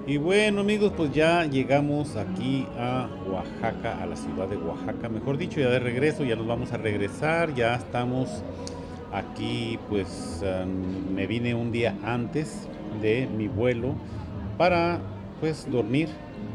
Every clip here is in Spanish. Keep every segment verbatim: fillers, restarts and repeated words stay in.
Y bueno amigos, pues ya llegamos aquí a Oaxaca, a la ciudad de Oaxaca, mejor dicho, ya de regreso, ya nos vamos a regresar, ya estamos aquí, pues um, me vine un día antes de mi vuelo para pues dormir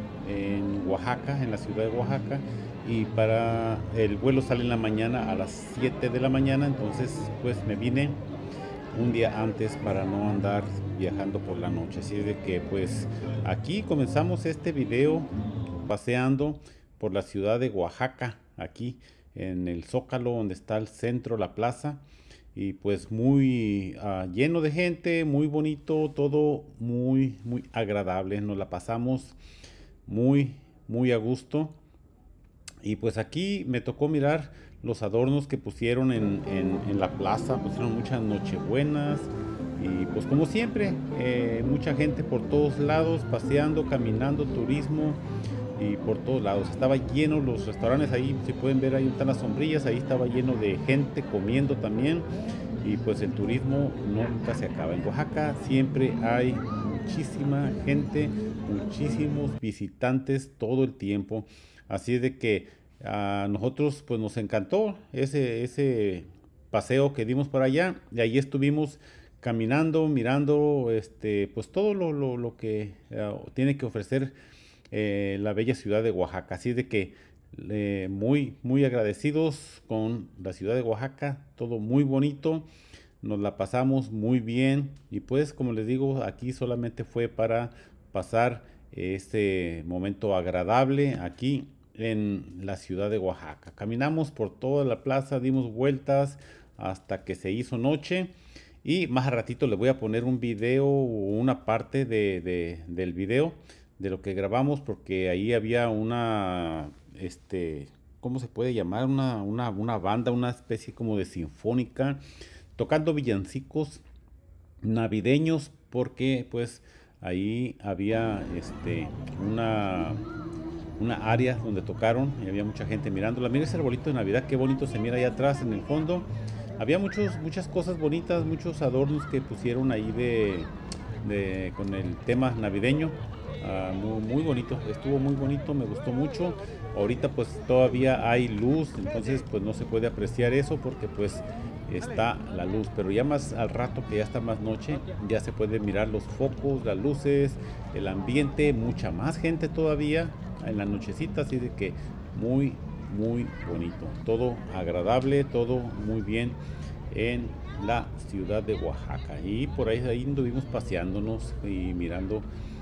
en Oaxaca, en la ciudad de Oaxaca, y para el vuelo sale en la mañana a las siete de la mañana, entonces pues me vine un día antes para no andar viajando por la noche. Así es de que pues aquí comenzamos este video paseando por la ciudad de Oaxaca, aquí en el Zócalo donde está el centro, la plaza. Y pues muy uh, lleno de gente, muy bonito, todo muy, muy agradable. Nos la pasamos muy, muy a gusto. Y pues aquí me tocó mirar los adornos que pusieron en, en- en la plaza, pusieron muchas nochebuenas y pues como siempre, eh, mucha gente por todos lados, paseando, caminando, turismo y por todos lados. Estaba lleno los restaurantes ahí, si pueden ver ahí están las sombrillas, ahí estaba lleno de gente comiendo también y pues el turismo nunca se acaba. En Oaxaca siempre hay muchísima gente, muchísimos visitantes todo el tiempo. Así es de que a nosotros pues nos encantó ese, ese paseo que dimos por allá y ahí estuvimos caminando, mirando este, pues todo lo, lo- lo que eh, tiene que ofrecer eh, la bella ciudad de Oaxaca. Así es de que eh, muy, muy agradecidos con la ciudad de Oaxaca, todo muy bonito, nos la pasamos muy bien y pues como les digo, aquí solamente fue para pasar este momento agradable aquí en la ciudad de Oaxaca. Caminamos por toda la plaza, dimos vueltas hasta que se hizo noche y más a ratito les voy a poner un video o una parte de, de- del video de lo que grabamos porque ahí había una, este, ¿cómo se puede llamar? Una, una, una banda, una especie como de sinfónica tocando villancicos navideños porque pues ahí había este una una área donde tocaron y había mucha gente mirándola. Mira ese arbolito de Navidad, qué bonito se mira allá atrás en el fondo. Había muchos, muchas cosas bonitas, muchos adornos que pusieron ahí de, de con el tema navideño. Ah, muy, muy bonito, estuvo muy bonito, me gustó mucho. Ahorita pues todavía hay luz, entonces pues no se puede apreciar eso porque pues está la luz, pero ya más al rato que ya está más noche, ya se puede mirar los focos, las luces, el ambiente, mucha más gente todavía en la nochecita, así de que muy, muy bonito, todo agradable, todo muy bien en la ciudad de Oaxaca. Y por ahí, ahí anduvimos paseándonos y mirando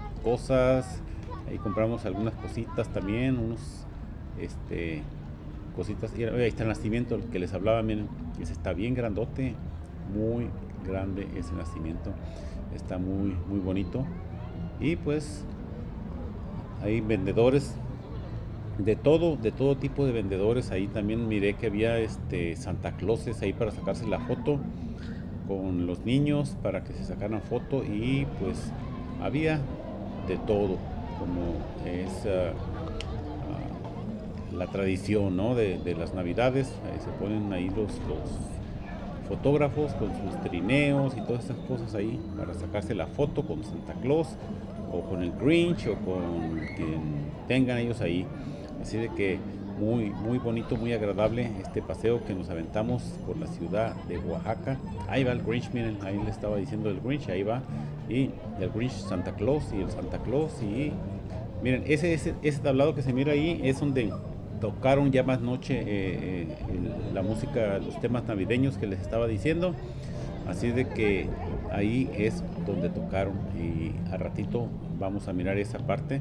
cosas, ahí compramos algunas cositas también, unos, este, cositas. Y ahí está el nacimiento el que les hablaba, miren, ese está bien grandote, muy grande ese nacimiento, está muy, muy bonito. Y pues hay vendedores de todo, de todo tipo de vendedores. Ahí también miré que había este Santa Clauses ahí para sacarse la foto con los niños para que se sacaran foto y pues había de todo como es uh, uh, la tradición, ¿no? de, de, las navidades. Ahí se ponen ahí los, los fotógrafos con sus trineos y todas esas cosas ahí para sacarse la foto con Santa Claus o con el Grinch o con quien tengan ellos ahí. Así de que muy, muy bonito, muy agradable este paseo que nos aventamos por la ciudad de Oaxaca. Ahí va el Grinch, miren, ahí le estaba diciendo el Grinch, ahí va. Y el Grinch Santa Claus y el Santa Claus. Y miren, ese, ese, ese tablado que se mira ahí es donde tocaron ya más noche eh, eh, el- la música, los temas navideños que les estaba diciendo. Así de que ahí es donde tocaron y a ratito vamos a mirar esa parte.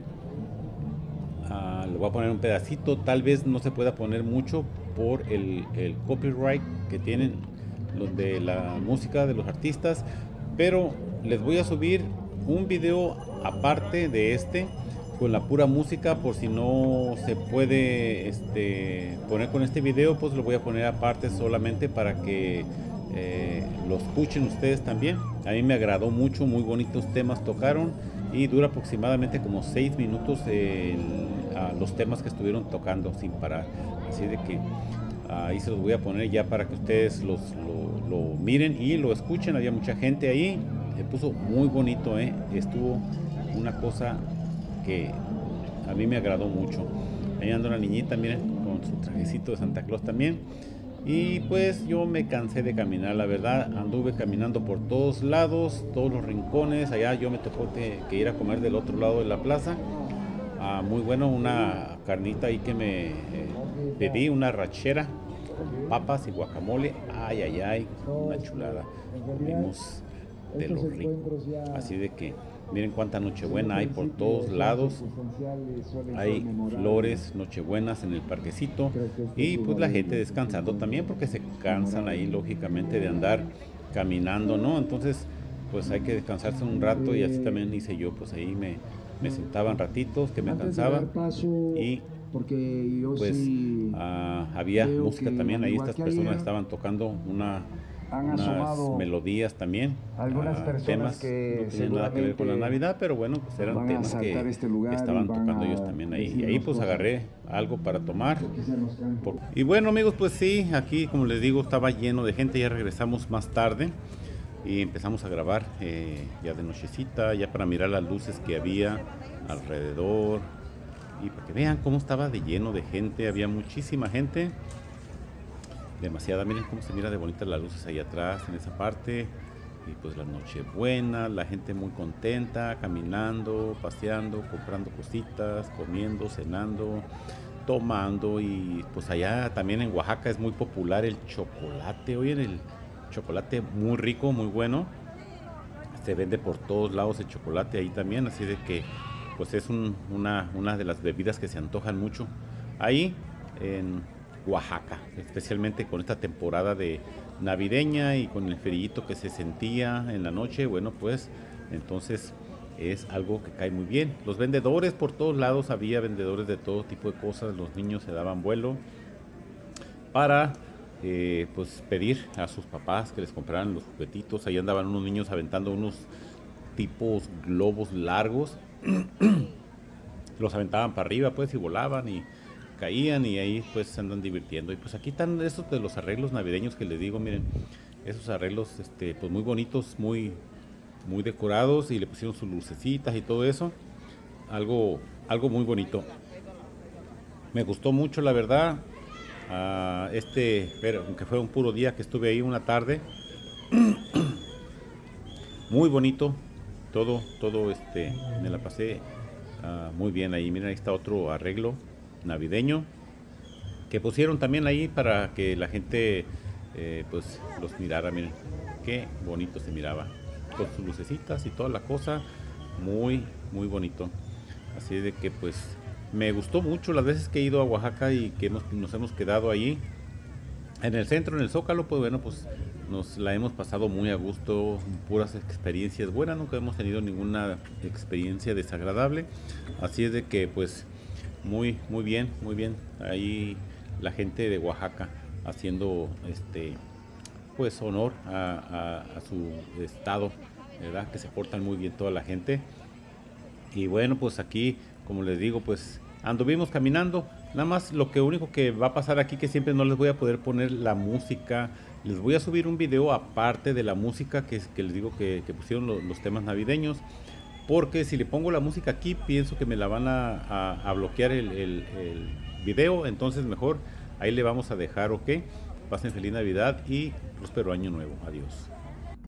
Uh, le voy a poner un pedacito, tal vez no se pueda poner mucho por el, el copyright que tienen los de la música de los artistas, pero les voy a subir un video aparte de este con la pura música por si no se puede este, poner con este video, pues lo voy a poner aparte solamente para que eh, lo escuchen ustedes también. A mí me agradó mucho, muy bonitos temas tocaron y dura aproximadamente como seis minutos el, a los temas que estuvieron tocando sin parar. Así de que ahí se los voy a poner ya para que ustedes los, lo, lo miren y lo escuchen. Había mucha gente ahí, se puso muy bonito, ¿eh? Estuvo una cosa que a mí me agradó mucho. Ahí anda una niñita, miren, con su trajecito de Santa Claus también. Y pues yo me cansé de caminar, la verdad, anduve caminando por todos lados, todos los rincones, allá yo me tocó que, que ir a comer del otro lado de la plaza. Ah, muy bueno, una carnita ahí que me eh, pedí, una rachera con papas y guacamole, ay, ay, ay, una chulada, comimos de lo rico, así de que miren cuánta nochebuena hay por todos lados, hay flores, nochebuenas en el parquecito y pues la gente descansando también porque se cansan ahí lógicamente de andar caminando, ¿no? Entonces pues hay que descansarse un rato y así también hice yo, pues ahí me, me sentaban ratitos que me cansaba y pues uh, había música también, ahí estas personas estaban tocando una unas melodías también, algunas uh, personas temas que no tenían nada que ver con la Navidad, pero bueno, pues eran temas que este lugar estaban y van tocando a ellos también ahí. Y ahí pues cosas. agarré algo para tomar. Por- Y bueno amigos, pues sí, aquí como les digo estaba lleno de gente, ya regresamos más tarde y empezamos a grabar eh, ya de nochecita, ya para mirar las luces que había alrededor y para que vean cómo estaba de lleno de gente, había muchísima gente. Demasiada, miren cómo se mira de bonitas las luces ahí atrás en esa parte y pues la noche buena, la gente muy contenta, caminando, paseando, comprando cositas, comiendo, cenando, tomando y pues allá también en Oaxaca es muy popular el chocolate, oyen el chocolate muy rico, muy bueno, se vende por todos lados el chocolate ahí también, así de que pues es un- una, una de las bebidas que se antojan mucho ahí en Oaxaca, especialmente con esta temporada de navideña y con el frío que se sentía en la noche, bueno pues entonces es algo que cae muy bien. Los vendedores por todos lados, había vendedores de todo tipo de cosas, los niños se daban vuelo para eh, pues pedir a sus papás que les compraran los juguetitos, ahí andaban unos niños aventando unos tipos globos largos, los aventaban para arriba pues y volaban y caían y ahí pues se andan divirtiendo y pues aquí están esos de los arreglos navideños que les digo, miren, esos arreglos este pues muy bonitos, muy muy decorados y le pusieron sus lucecitas y todo eso, algo algo muy bonito, me gustó mucho la verdad. Ah, este, pero aunque fue un puro día que estuve ahí una tarde, muy bonito, todo, todo este, me la pasé ah, muy bien ahí. Miren, ahí está otro arreglo navideño que pusieron también ahí para que la gente eh, pues los mirara. Miren, qué bonito se miraba, con sus lucecitas y toda la cosa, muy, muy bonito. Así de que pues me gustó mucho las veces que he ido a Oaxaca y que hemos, nos hemos quedado ahí en el centro, en el Zócalo, pues bueno, pues nos la hemos pasado muy a gusto, puras experiencias buenas, nunca hemos tenido ninguna experiencia desagradable, así es de que pues muy, muy bien, muy bien, ahí la gente de Oaxaca haciendo este, pues honor a, a, a su estado, ¿verdad? Que se portan muy bien toda la gente. Y bueno, pues aquí, como les digo, pues anduvimos caminando. Nada más lo que único que va a pasar aquí que siempre no les voy a poder poner la música. Les voy a subir un video aparte de la música que, que les digo que, que pusieron los, los temas navideños. Porque si le pongo la música aquí, pienso que me la van a, a, a bloquear el, el, el video. Entonces mejor ahí le vamos a dejar, ok. Pasen feliz Navidad y próspero año nuevo. Adiós.